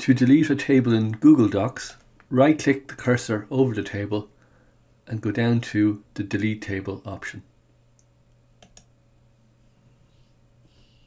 To delete a table in Google Docs, right-click the cursor over the table and go down to the Delete Table option.